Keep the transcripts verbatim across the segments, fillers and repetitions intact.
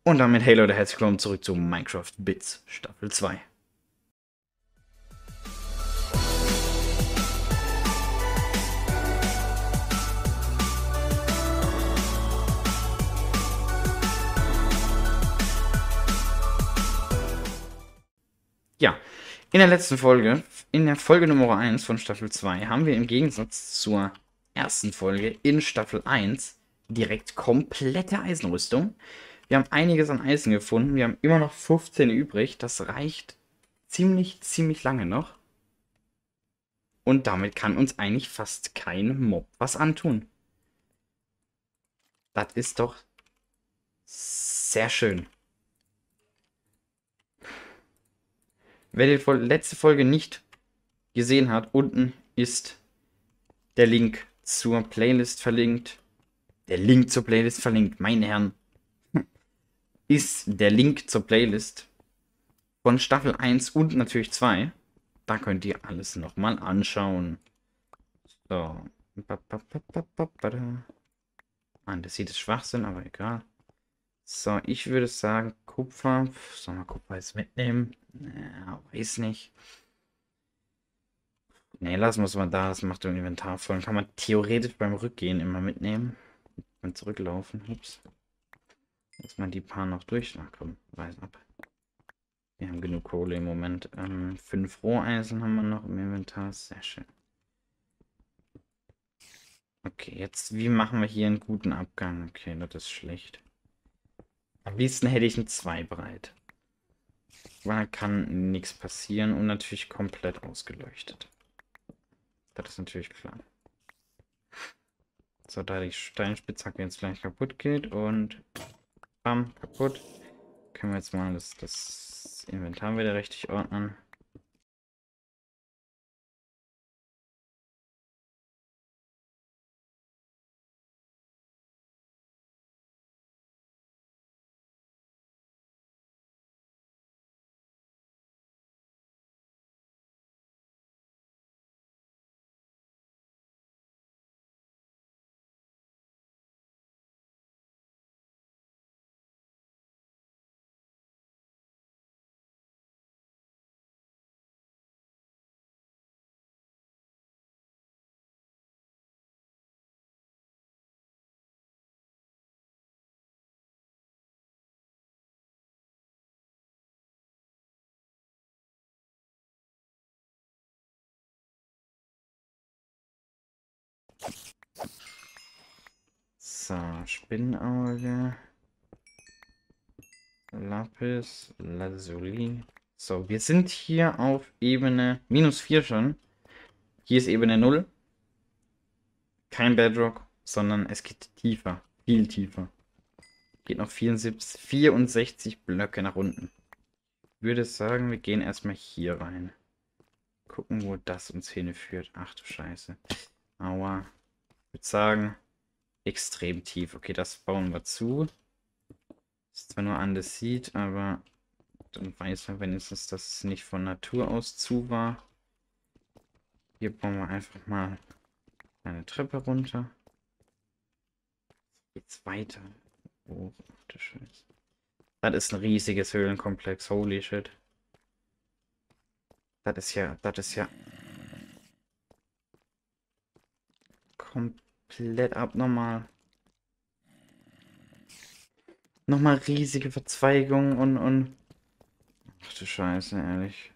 Und damit hey Leute, herzlich willkommen zurück zu Minecraft Bits Staffel zwei. Ja, in der letzten Folge, in der Folge Nummer eins von Staffel zwei, haben wir im Gegensatz zur ersten Folge in Staffel eins direkt komplette Eisenrüstung. Wir haben einiges an Eisen gefunden. Wir haben immer noch fünfzehn übrig. Das reicht ziemlich, ziemlich lange noch. Und damit kann uns eigentlich fast kein Mob was antun. Das ist doch sehr schön. Wer die letzte Folge nicht gesehen hat, unten ist der Link zur Playlist verlinkt. Der Link zur Playlist verlinkt, meine Herren. Ist der Link zur Playlist von Staffel eins und natürlich zwei. Da könnt ihr alles nochmal anschauen. So. Mann, das sieht es Schwachsinn, aber egal. So, ich würde sagen, Kupfer. Sollen wir Kupfer jetzt mitnehmen? Ja, weiß nicht. Ne, lassen wir es mal da. Das macht im Inventar voll. Kann man theoretisch beim Rückgehen immer mitnehmen. Beim Zurücklaufen. Ups. Lass mal die paar noch durch. Ach komm, weiß ab. Wir haben genug Kohle im Moment. Ähm, fünf Roheisen haben wir noch im Inventar. Sehr schön. Okay, jetzt, wie machen wir hier einen guten Abgang? Okay, das ist schlecht. Am liebsten hätte ich einen zwei breit. Da kann nichts passieren und natürlich komplett ausgeleuchtet. Das ist natürlich klar. So, da die Steinspitzhacke jetzt gleich kaputt geht und bam, kaputt. Können wir jetzt mal das, das Inventar wieder richtig ordnen. So, Spinnenauge. Lapis, Lazuli. So, wir sind hier auf Ebene minus vier schon. Hier ist Ebene null. Kein Bedrock, sondern es geht tiefer. Viel tiefer. Geht noch vierundsiebzig, vierundsechzig Blöcke nach unten. Ich würde sagen, wir gehen erstmal hier rein. Gucken, wo das uns hinführt. Ach du Scheiße. Aua. Ich würde sagen, extrem tief. Okay, das bauen wir zu. Ist zwar nur Andesit, aber dann weiß man wenigstens, dass es nicht von Natur aus zu war. Hier bauen wir einfach mal eine Treppe runter. Geht's weiter. Oh, du Scheiße. Das ist ein riesiges Höhlenkomplex. Holy shit. Das ist ja, das ist ja komplett abnormal. Nochmal riesige Verzweigungen und, und... Ach du Scheiße, ehrlich.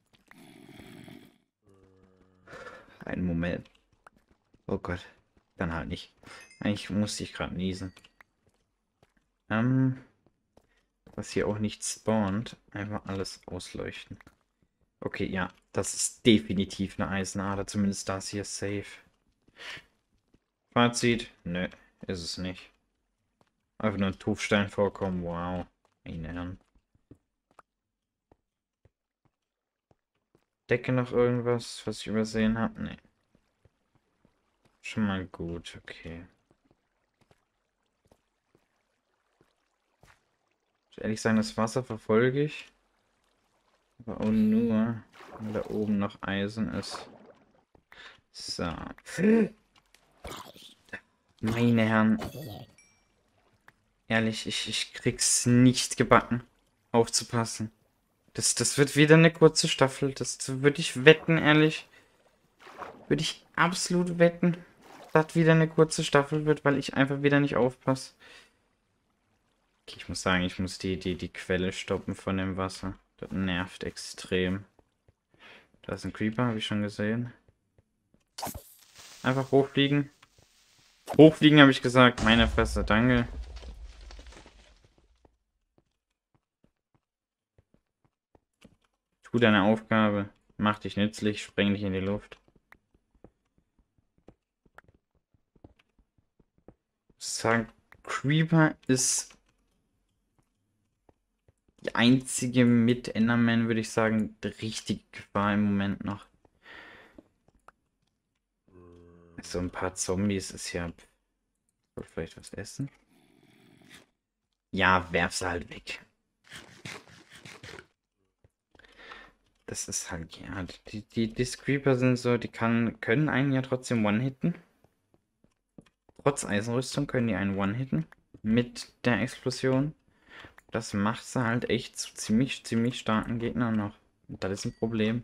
Einen Moment. Oh Gott. Dann halt nicht. Eigentlich musste ich gerade niesen. Ähm... Was hier auch nicht spawnt. Einfach alles ausleuchten. Okay, ja. Das ist definitiv eine Eisenader. Zumindest das hier safe. Fazit. Nö, ist es nicht. Einfach nur ein Tuffstein vorkommen. Wow. Meine Herren. Decke noch irgendwas, was ich übersehen habe? Nee. Schon mal gut, okay. Ich muss ehrlich sagen, das Wasser verfolge ich. Aber auch nur, wenn da oben noch Eisen ist. So. Meine Herren. Ehrlich, ich, ich krieg's nicht gebacken, aufzupassen. Das, das wird wieder eine kurze Staffel. Das würde ich wetten, ehrlich. Würde ich absolut wetten, dass das wieder eine kurze Staffel wird, weil ich einfach wieder nicht aufpasse. Okay, ich muss sagen, ich muss die, die, die Quelle stoppen von dem Wasser. Das nervt extrem. Da ist ein Creeper, habe ich schon gesehen. Einfach hochfliegen. Hochfliegen, habe ich gesagt. Meine Fresse, danke. Tu deine Aufgabe. Mach dich nützlich, spreng dich in die Luft. Ich sag, Creeper ist die einzige mit Enderman, würde ich sagen, die richtige Gefahr im Moment noch. So ein paar Zombies ist ja... Soll vielleicht was essen? Ja, werf sie halt weg. Das ist halt, ja, die, die, die Creeper sind so, die kann, können einen ja trotzdem one-hitten. Trotz Eisenrüstung können die einen one-hitten. Mit der Explosion. Das macht sie halt echt zu ziemlich, ziemlich starken Gegnern noch. Und das ist ein Problem.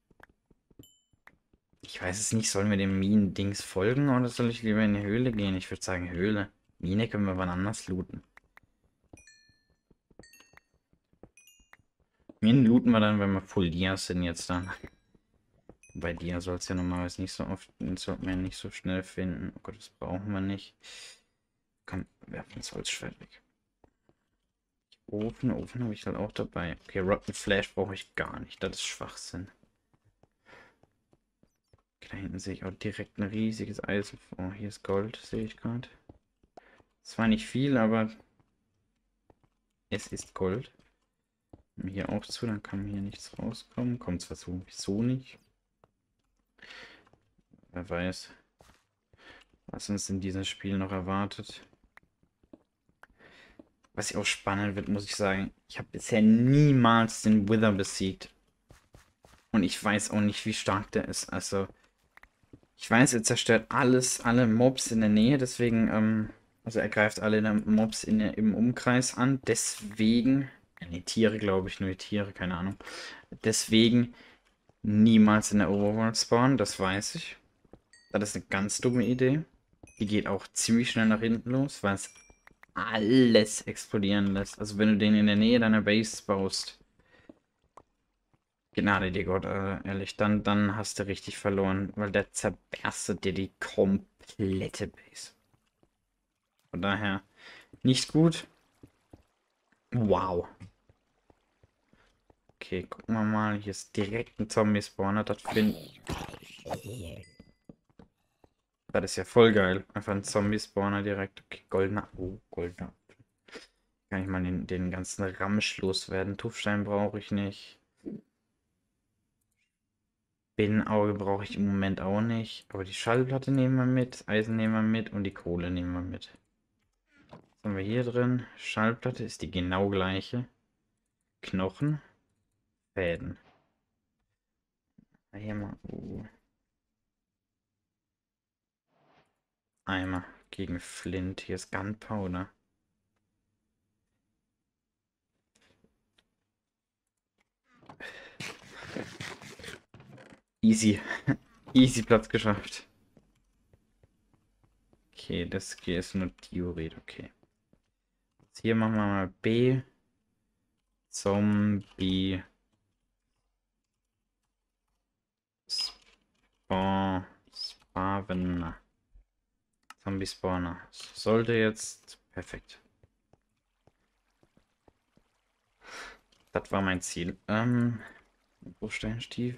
Ich weiß es nicht, sollen wir dem Minen-Dings folgen oder soll ich lieber in die Höhle gehen? Ich würde sagen Höhle. Mine können wir wann anders looten. Minen looten wir dann, wenn wir Full Dia sind jetzt dann. Bei dir soll es ja normalerweise nicht so oft, sollte man nicht so schnell finden. Oh Gott, das brauchen wir nicht. Komm, werfen das Holzschwert weg. Ofen, Ofen habe ich halt auch dabei. Okay, Rotten Flash brauche ich gar nicht. Das ist Schwachsinn. Okay, da hinten sehe ich auch direkt ein riesiges Eisen. Oh, hier ist Gold, sehe ich gerade. Zwar nicht viel, aber es ist Gold. Hier auch zu, dann kann hier nichts rauskommen. Kommt zwar sowieso nicht. Wer weiß, was uns in diesem Spiel noch erwartet. Was ich auch spannend wird, muss ich sagen. Ich habe bisher niemals den Wither besiegt. Und ich weiß auch nicht, wie stark der ist. Also, ich weiß, er zerstört alles, alle Mobs in der Nähe. Deswegen, ähm, also er greift alle Mobs in der, im Umkreis an. Deswegen, ja, nee, Tiere glaube ich, nur die Tiere, keine Ahnung. Deswegen niemals in der Overworld spawnen, das weiß ich. Das ist eine ganz dumme Idee. Die geht auch ziemlich schnell nach hinten los, weil es alles explodieren lässt. Also wenn du den in der Nähe deiner Base baust, Gnade dir Gott, äh, ehrlich, dann, dann hast du richtig verloren, weil der zerberstet dir die komplette Base. Von daher nicht gut. Wow. Okay, gucken wir mal. Hier ist direkt ein Zombie-Spawner. Das finde Das ist ja voll geil. Einfach ein Zombie-Spawner direkt. Okay, goldener. Oh, goldener. Kann ich mal den, den ganzen Ramsch loswerden. Tuffstein brauche ich nicht. Binnenauge brauche ich im Moment auch nicht. Aber die Schallplatte nehmen wir mit. Das Eisen nehmen wir mit. Und die Kohle nehmen wir mit. Was haben wir hier drin? Schallplatte ist die genau gleiche. Knochen. Fäden. Hier mal. Uh. Eimer gegen Flint. Hier ist Gunpowder. Easy. Easy Platz geschafft. Okay, das hier ist nur Theorie. Okay. Jetzt hier machen wir mal B. Zombie. Spawn. Spawner. Zombie Spawner. Sollte jetzt. Perfekt. Das war mein Ziel. Ähm. Bruchsteinstief.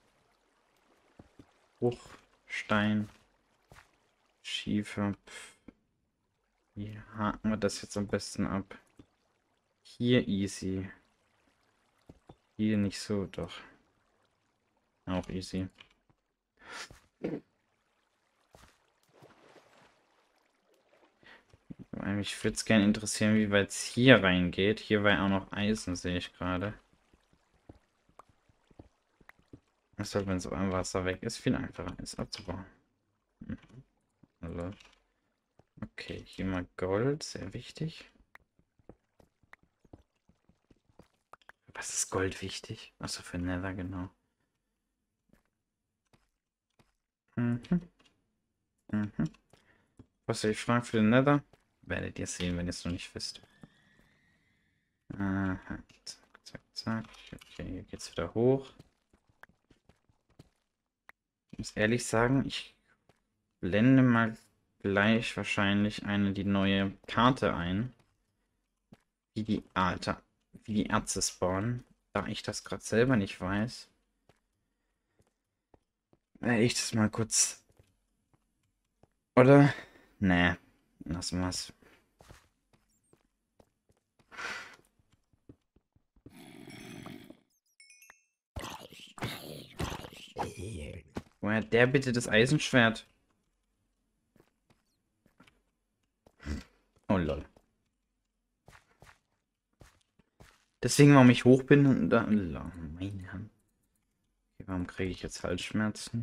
Bruchstein. Schiefer. Wie haken wir das jetzt am besten ab? Hier easy. Hier nicht so, doch. Auch easy. Mich würde es gerne interessieren, wie weit es hier reingeht. Hier war ja auch noch Eisen, sehe ich gerade. Das soll, wenn es am Wasser weg ist, viel einfacher ist abzubauen. Mhm. Okay, hier mal Gold, sehr wichtig. Was ist Gold wichtig? Achso, für Nether, genau. Mhm. Mhm. Was soll ich fragen für den Nether? Werdet ihr sehen, wenn ihr es noch nicht wisst. Aha. Zack, zack, zack. Okay, hier geht's wieder hoch. Ich muss ehrlich sagen, ich blende mal gleich wahrscheinlich eine die neue Karte ein. Wie die, Alter, wie die Erze spawnen. Da ich das gerade selber nicht weiß. Werde ich das mal kurz. Oder? Nee. Lassen wir's. Woher hat der bitte das Eisenschwert? Oh lol. Deswegen, warum ich hoch bin und da. Lol, meine Hand. Okay, warum kriege ich jetzt Halsschmerzen?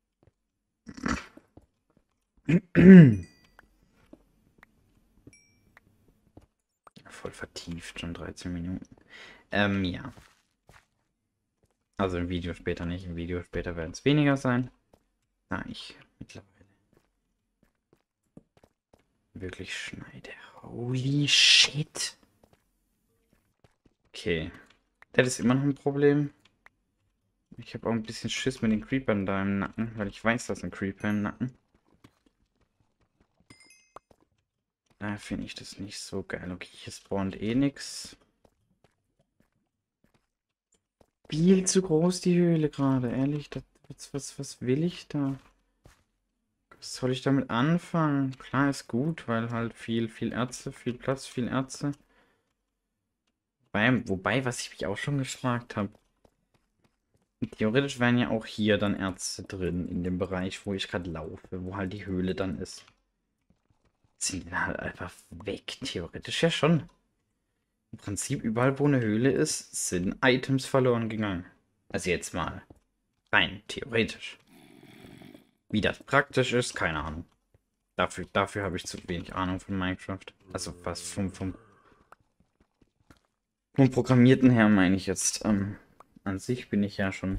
Voll vertieft, schon dreizehn Minuten. Ähm, ja. Also im Video später nicht. Im Video später werden es weniger sein. Da ich mittlerweile wirklich schneide. Holy shit. Okay. Das ist immer noch ein Problem. Ich habe auch ein bisschen Schiss mit den Creepern da im Nacken, weil ich weiß, dass ein Creeper im Nacken. Daher finde ich das nicht so geil. Okay, hier spawnt eh nix. Viel zu groß die Höhle gerade, ehrlich. Das, was, was, was will ich da? Was soll ich damit anfangen? Klar ist gut, weil halt viel, viel Ärzte, viel Platz, viel Ärzte. Wobei, wobei was ich mich auch schon gefragt habe. Theoretisch wären ja auch hier dann Ärzte drin, in dem Bereich, wo ich gerade laufe, wo halt die Höhle dann ist. Sind die dann halt einfach weg? Theoretisch ja schon. Im Prinzip überall, wo eine Höhle ist, sind Items verloren gegangen. Also jetzt mal rein theoretisch. Wie das praktisch ist, keine Ahnung. Dafür, dafür habe ich zu wenig Ahnung von Minecraft. Also was vom, vom, vom Programmierten her meine ich jetzt. Ähm, an sich bin ich ja schon.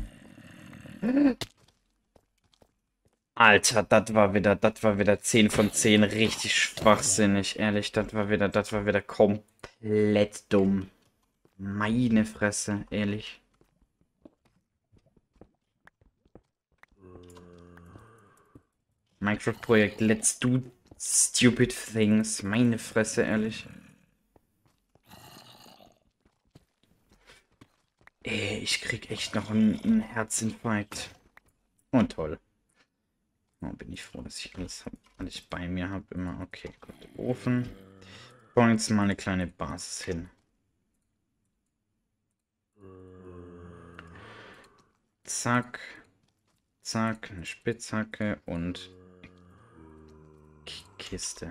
Alter, das war wieder, das war wieder zehn von zehn. Richtig schwachsinnig, ehrlich. Das war wieder, das war wieder komplett dumm. Meine Fresse, ehrlich. Minecraft-Projekt, let's do stupid things. Meine Fresse, ehrlich. Ey, ich krieg echt noch einen, einen Herzinfarkt. Oh, toll. Oh, bin ich froh, dass ich alles, hab, alles bei mir habe. Immer okay, gut. Ofen. Bauen jetzt mal eine kleine Basis hin. Zack. Zack. Eine Spitzhacke und Kiste.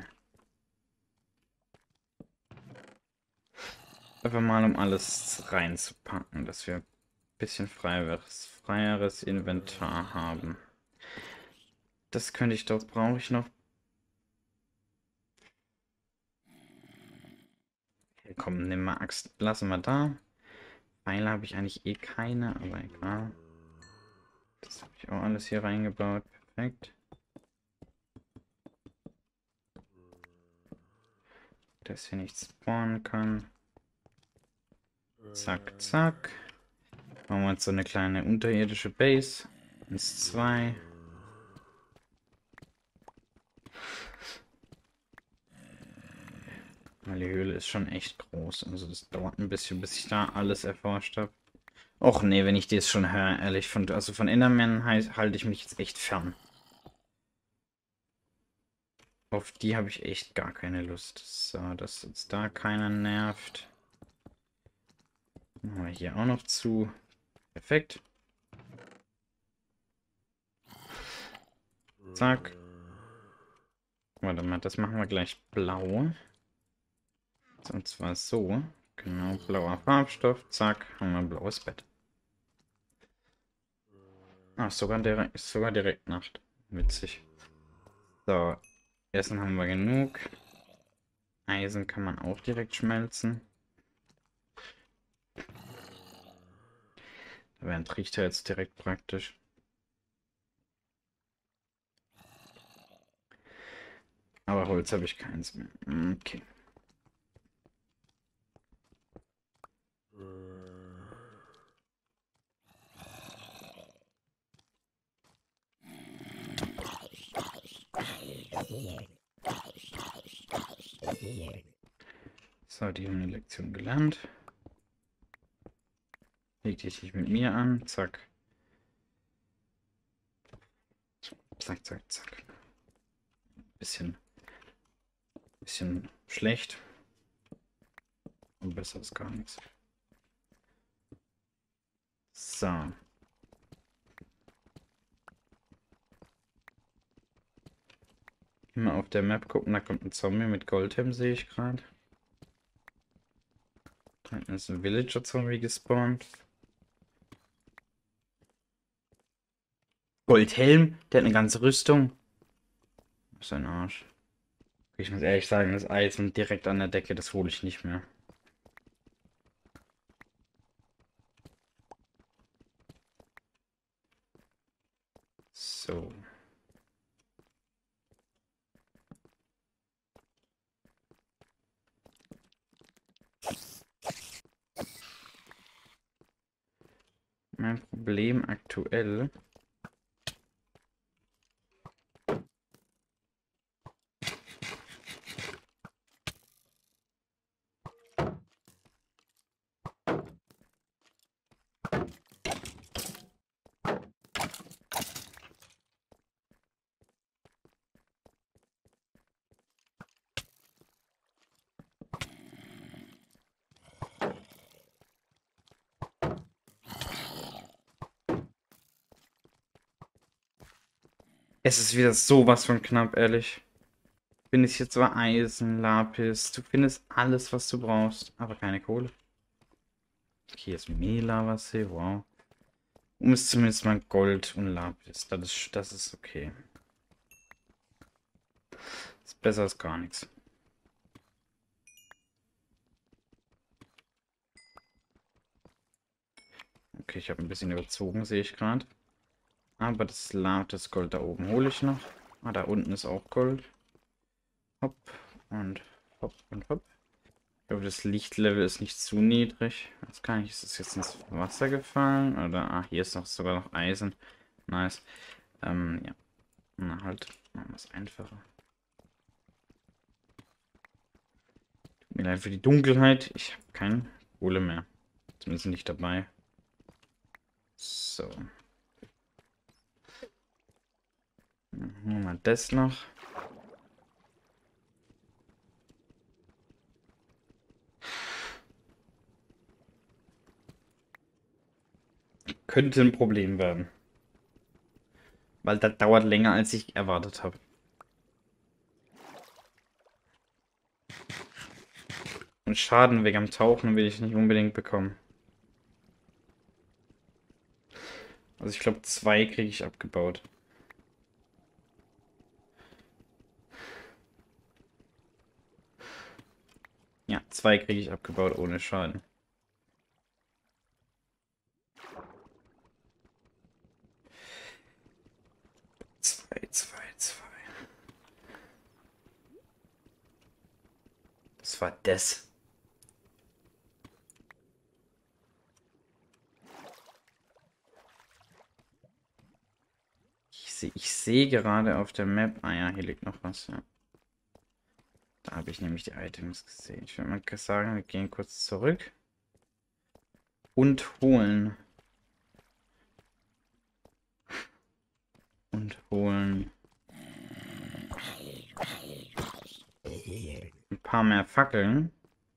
Einfach mal, um alles reinzupacken, dass wir ein bisschen freieres, freieres Inventar haben. Das könnte ich doch, brauche ich noch. Okay, komm, nimm mal Axt, lassen wir da. Pfeile habe ich eigentlich eh keine, aber egal. Das habe ich auch alles hier reingebaut. Perfekt. Dass hier nichts spawnen kann. Zack, zack. Machen wir jetzt so eine kleine unterirdische Base. Eins, zwei. Weil die Höhle ist schon echt groß. Also das dauert ein bisschen, bis ich da alles erforscht habe. Och nee, wenn ich das schon höre, ehrlich. Von, also von Enderman halte ich mich jetzt echt fern. Auf die habe ich echt gar keine Lust. So, dass jetzt da keiner nervt. Machen wir hier auch noch zu. Perfekt. Zack. Warte mal, das machen wir gleich blau. Und zwar so. Genau, blauer Farbstoff. Zack, haben wir ein blaues Bett. Ah, sogar direkt, sogar direkt Nacht. Witzig. So, Essen haben wir genug. Eisen kann man auch direkt schmelzen. wäre ein Trichter jetzt direkt praktisch. Aber Holz habe ich keins mehr. Okay. So, die haben eine Lektion gelernt. Leg dich nicht mit mir an. Zack. Zack, zack, zack. Bisschen, bisschen schlecht. Und besser ist gar nichts. So. Immer auf der Map gucken, da kommt ein Zombie mit Goldhelm, sehe ich gerade. Da ist ein Villager-Zombie gespawnt. Goldhelm? Der hat eine ganze Rüstung. Was ist ein Arsch. Ich muss ehrlich sagen, das Eisen direkt an der Decke, das hole ich nicht mehr. So. Mein Problem aktuell. Es ist wieder sowas von knapp, ehrlich. Findest jetzt zwar Eisen, Lapis, du findest alles, was du brauchst, aber keine Kohle. Okay, jetzt Mehlava-See, wow. Und ist zumindest mal Gold und Lapis. Das ist, das ist okay. Ist besser als gar nichts. Okay, ich habe ein bisschen überzogen, sehe ich gerade. Aber das Lat, das Gold da oben hole ich noch. Ah, da unten ist auch Gold. Hopp und hopp und hopp. Ich hoffe, das Lichtlevel ist nicht zu niedrig. Jetzt kann ich, ist es jetzt ins Wasser gefallen? Oder, ah, hier ist noch sogar noch Eisen. Nice. Ähm, ja. Na halt, machen wir es einfacher. Tut mir leid für die Dunkelheit. Ich habe keine Kohle mehr. Zumindest nicht dabei. So. Machen wir das noch. Könnte ein Problem werden. Weil das dauert länger, als ich erwartet habe. Und Schaden wegen am Tauchen will ich nicht unbedingt bekommen. Also ich glaube, zwei kriege ich abgebaut. Ja, zwei kriege ich abgebaut ohne Schaden. Zwei, zwei, zwei. Was war das? Ich sehe ich seh gerade auf der Map. Ah ja, hier liegt noch was, ja. Da habe ich nämlich die Items gesehen. Ich würde mal sagen, wir gehen kurz zurück. Und holen. Und holen. Ein paar mehr Fackeln.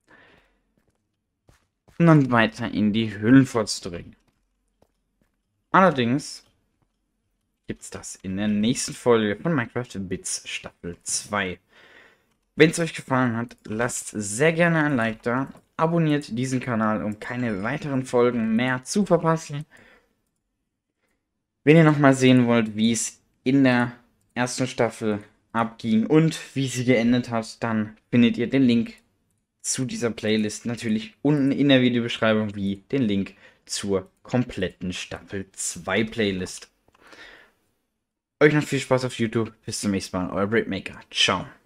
Und dann weiter in die Höhlenforts dringen. Allerdings gibt es das in der nächsten Folge von Minecraft Bits Staffel zwei. Wenn es euch gefallen hat, lasst sehr gerne ein Like da. Abonniert diesen Kanal, um keine weiteren Folgen mehr zu verpassen. Wenn ihr nochmal sehen wollt, wie es in der ersten Staffel abging und wie sie geendet hat, dann findet ihr den Link zu dieser Playlist natürlich unten in der Videobeschreibung wie den Link zur kompletten Staffel zwei Playlist. Euch noch viel Spaß auf YouTube. Bis zum nächsten Mal. Euer Breakmaker. Ciao.